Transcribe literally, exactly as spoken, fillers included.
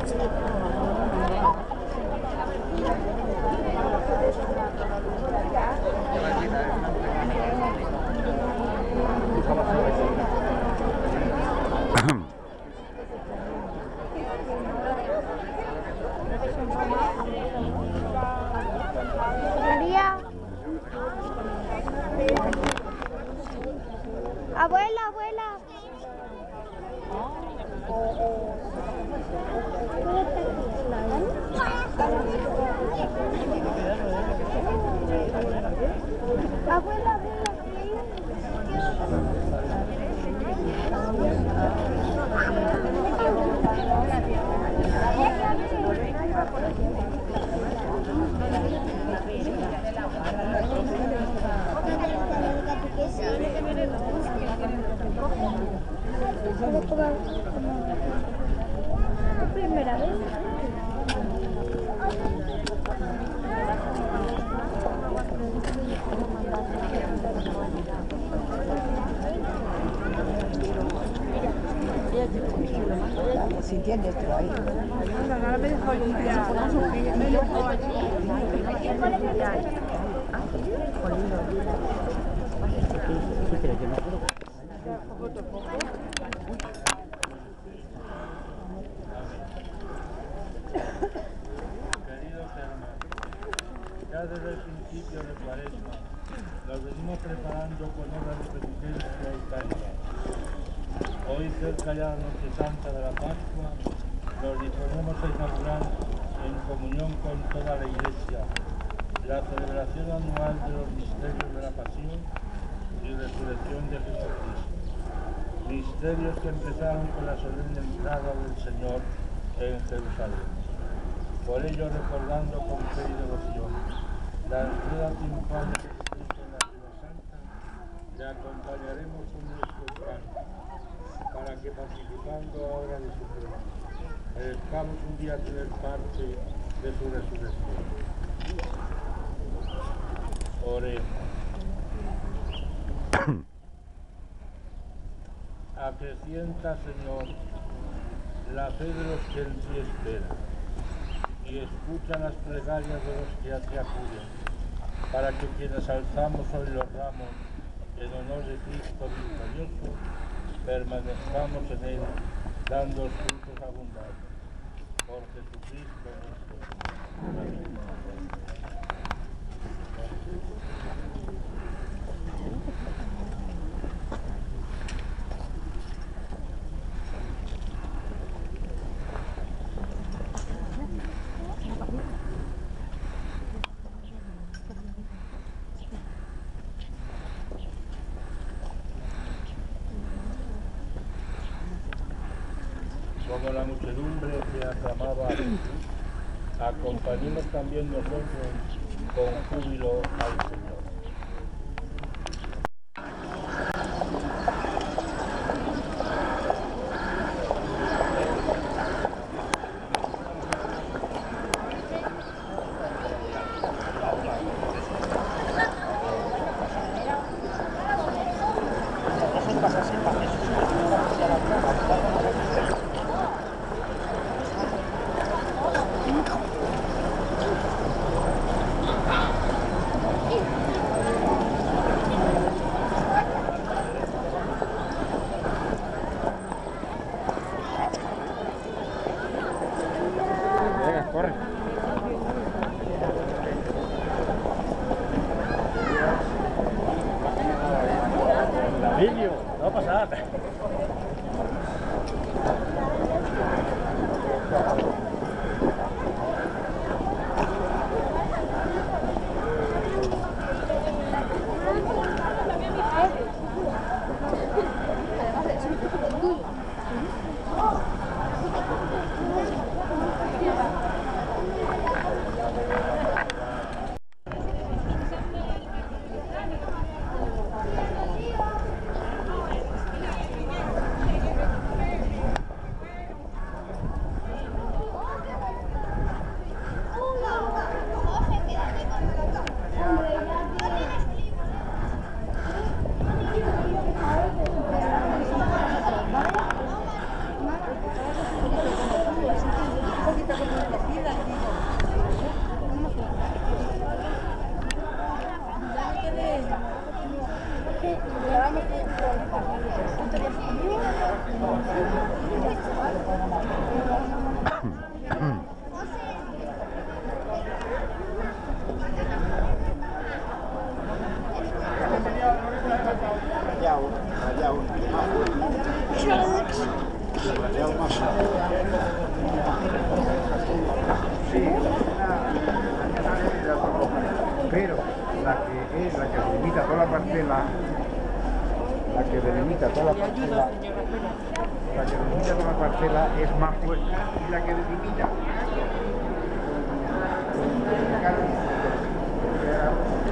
María. Abuela, abuela. Abuela, abuela, primera vez. Si tienes tú ahí. Queridos hermanos, ya desde el principio de Cuaresma nos venimos preparando con obras de penitencia y caridad. Hoy, cerca ya de la Noche Santa de la Pascua, nos disponemos a inaugurar en comunión con toda la Iglesia la celebración anual de los misterios de la Pasión y Resurrección de Jesucristo. Misterios que empezaron con la solemne entrada del Señor en Jerusalén. Por ello, recordando con fe y devoción la entrega triunfal de Jesucristo en la Ciudad Santa, le acompañaremos con nuestro canto, para que, participando ahora de su cruz, merezcamos un día tener parte de su resurrección. Oremos. Acrecienta, Señor, la fe de los que en ti esperan, y escucha las plegarias de los que a ti acuden, para que quienes alzamos hoy los ramos en honor de Cristo victorioso, permanezcamos en él, dando frutos abundantes. Por Jesucristo nuestro Señor. Amén. Como la muchedumbre que aclamaba a Jesús, acompañemos también nosotros con júbilo al Señor. Sí, pero la que es la que delimita toda la parcela, la que delimita toda la parcela, la que delimita toda la parcela es más fuerte y la que delimita